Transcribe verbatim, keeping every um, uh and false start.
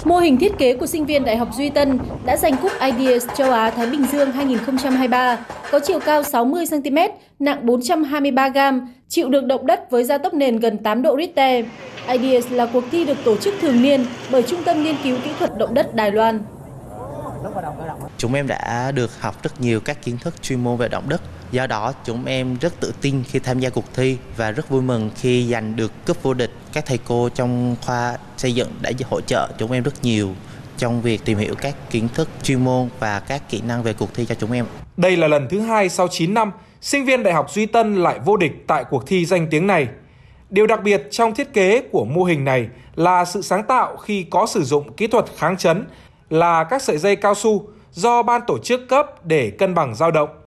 Mô hình thiết kế của sinh viên Đại học Duy Tân đã giành cúp Ideas châu Á Thái Bình Dương hai nghìn không trăm hai mươi ba, có chiều cao sáu mươi xăng ti mét, nặng bốn trăm hai mươi ba gam, chịu được động đất với gia tốc nền gần tám độ Richter. Ideas là cuộc thi được tổ chức thường niên bởi Trung tâm Nghiên cứu Kỹ thuật Động đất Đài Loan. Chúng em đã được học rất nhiều các kiến thức chuyên môn về động đất. Do đó, chúng em rất tự tin khi tham gia cuộc thi và rất vui mừng khi giành được cúp vô địch. Các thầy cô trong khoa xây dựng đã hỗ trợ chúng em rất nhiều trong việc tìm hiểu các kiến thức chuyên môn và các kỹ năng về cuộc thi cho chúng em. Đây là lần thứ hai sau chín năm, sinh viên Đại học Duy Tân lại vô địch tại cuộc thi danh tiếng này. Điều đặc biệt trong thiết kế của mô hình này là sự sáng tạo khi có sử dụng kỹ thuật kháng chấn là các sợi dây cao su do ban tổ chức cấp để cân bằng dao động.